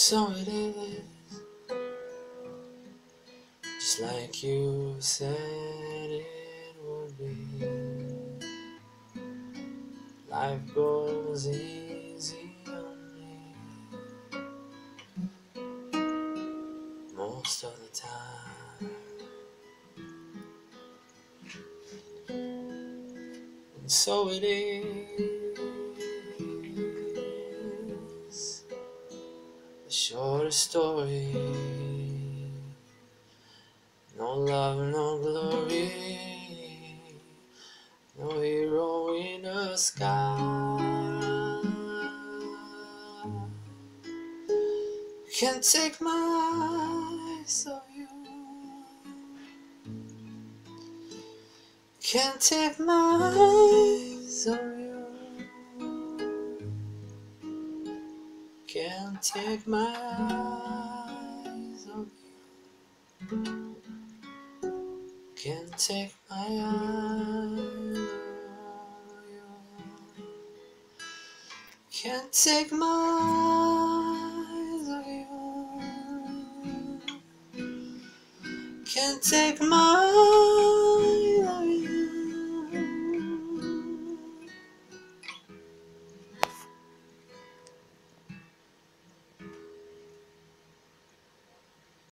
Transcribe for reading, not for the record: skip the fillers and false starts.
So it is, just like you said it would be. Life goes easy on me most of the time, and so it is. The shortest story, no love, no glory, no hero in the sky can't take my eyes off you, can't take my eyes off you, can't take my eyes off you, can't take my eyes off you, can't take my eyes off you, can't take my